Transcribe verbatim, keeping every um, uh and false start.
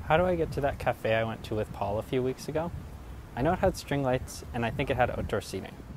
How do I get to that cafe I went to with Paul a few weeks ago? I know it had string lights, and I think it had outdoor seating.